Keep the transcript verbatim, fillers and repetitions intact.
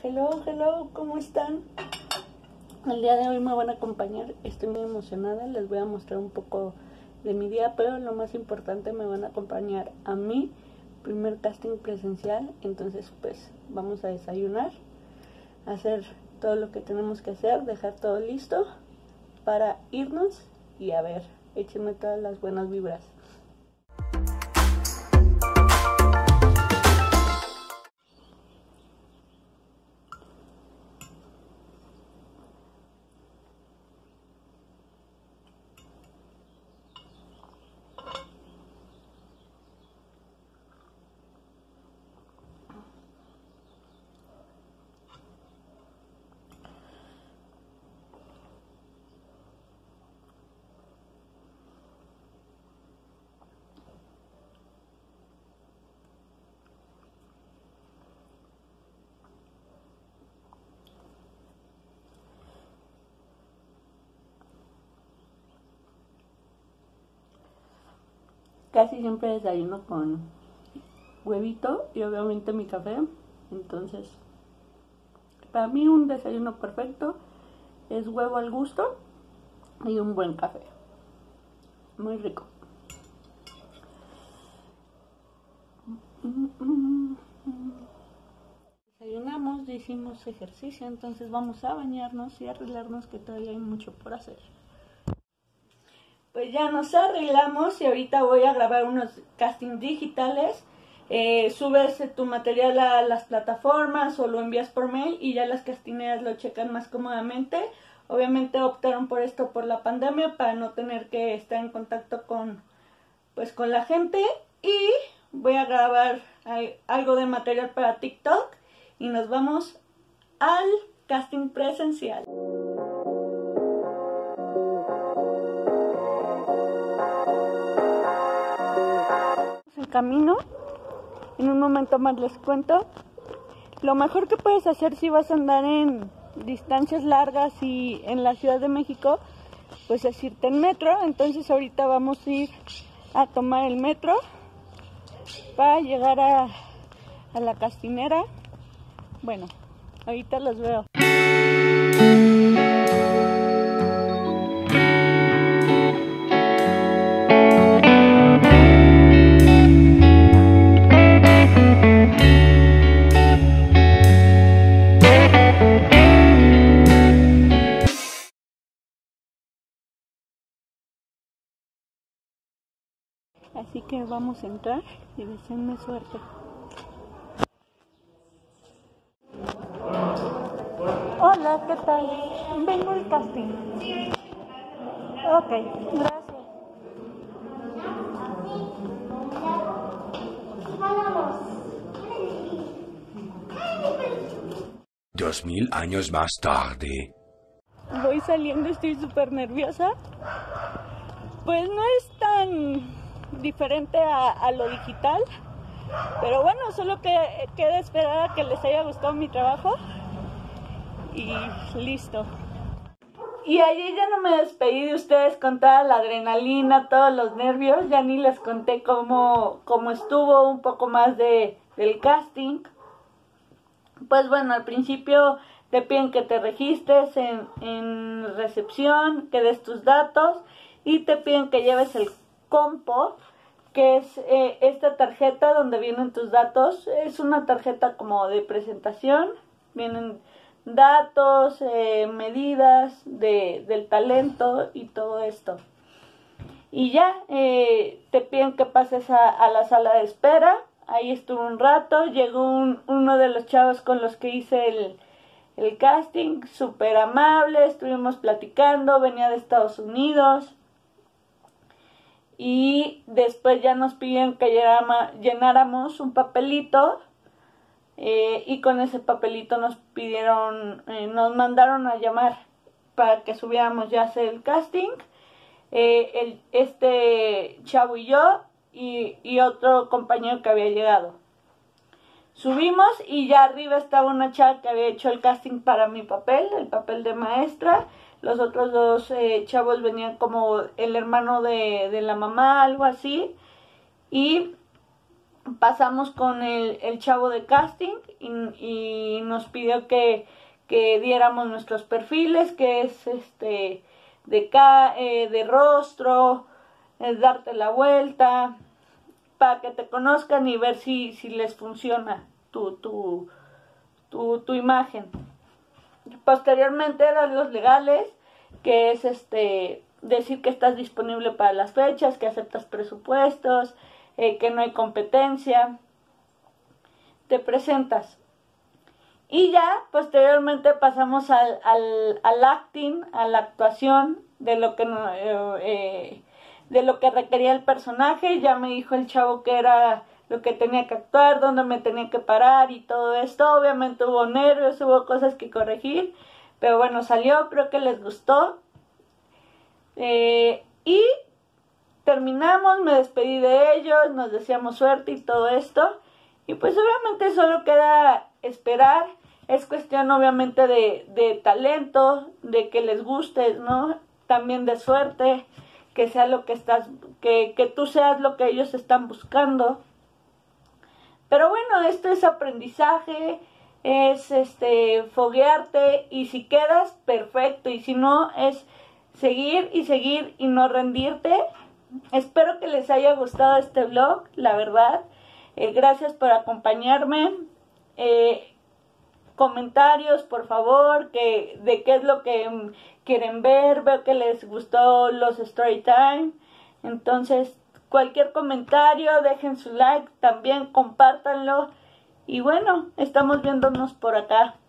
Hello, hello, ¿cómo están? El día de hoy me van a acompañar, estoy muy emocionada, les voy a mostrar un poco de mi día, pero lo más importante, me van a acompañar a mi primer casting presencial. Entonces pues vamos a desayunar, hacer todo lo que tenemos que hacer, dejar todo listo para irnos y a ver, échenme todas las buenas vibras. Casi siempre desayuno con huevito y obviamente mi café. Entonces, para mí un desayuno perfecto es huevo al gusto y un buen café. Muy rico. Desayunamos, hicimos ejercicio, entonces vamos a bañarnos y arreglarnos, que todavía hay mucho por hacer. Pues ya nos arreglamos y ahorita voy a grabar unos castings digitales. Eh, subes tu material a las plataformas o lo envías por mail y ya las castineras lo checan más cómodamente. Obviamente optaron por esto por la pandemia, para no tener que estar en contacto con, pues, con la gente. Y voy a grabar algo de material para TikTok y nos vamos al casting presencial. El camino, en un momento más les cuento. Lo mejor que puedes hacer si vas a andar en distancias largas y en la Ciudad de México, pues es irte en metro. Entonces ahorita vamos a ir a tomar el metro para llegar a, a la castinera. Bueno, ahorita los veo. Así que vamos a entrar y deseenme suerte. Hola, ¿qué tal? Vengo al casting. Ok, gracias. Dos mil años más tarde. Voy saliendo, estoy súper nerviosa. Pues no es tan diferente a, a lo digital, pero bueno, solo que queda esperar a que les haya gustado mi trabajo y listo. Y ayer ya no me despedí de ustedes con toda la adrenalina, todos los nervios. Ya ni les conté cómo, cómo estuvo un poco más de, del casting. Pues bueno, al principio te piden que te registres en, en recepción, que des tus datos y te piden que lleves el compo, que es eh, esta tarjeta donde vienen tus datos. Es una tarjeta como de presentación, vienen datos, eh, medidas de, del talento y todo esto. Y ya eh, te piden que pases a, a la sala de espera. Ahí estuve un rato, llegó un, uno de los chavos con los que hice el, el casting, súper amable, estuvimos platicando, venía de Estados Unidos. Y después ya nos pidieron que llenáramos un papelito eh, y con ese papelito nos pidieron, eh, nos mandaron a llamar para que subiéramos ya a hacer el casting. Eh, el, este chavo y yo y, y otro compañero que había llegado. Subimos y ya arriba estaba una chava que había hecho el casting para mi papel, el papel de maestra. Los otros dos eh, chavos venían como el hermano de, de la mamá, algo así. Y pasamos con el, el chavo de casting y, y nos pidió que, que diéramos nuestros perfiles, que es este de, ca, eh, de rostro, es darte la vuelta, para que te conozcan y ver si, si les funciona tu, tu, tu, tu imagen. Posteriormente eran los legales, que es este decir que estás disponible para las fechas, que aceptas presupuestos, eh, que no hay competencia. Te presentas. Y ya posteriormente pasamos al, al, al acting, a la actuación de lo que no, eh, eh, de lo que requería el personaje. Ya me dijo el chavo que era lo que tenía que actuar, dónde me tenía que parar y todo esto. Obviamente hubo nervios, hubo cosas que corregir, pero bueno, salió, creo que les gustó. Eh, y terminamos, me despedí de ellos, nos deseamos suerte y todo esto. Y pues obviamente solo queda esperar. Es cuestión obviamente de, de talento, de que les gustes, ¿no? También de suerte, que sea lo que estás, que, que tú seas lo que ellos están buscando. Pero bueno, esto es aprendizaje, es este foguearte, y si quedas, perfecto, y si no, es seguir y seguir y no rendirte. Espero que les haya gustado este vlog, la verdad. Eh, gracias por acompañarme. Eh, comentarios, por favor, que, de qué es lo que um, quieren ver. Veo que les gustó los story time. Entonces, cualquier comentario, dejen su like, también compártanlo. Y bueno, estamos viéndonos por acá.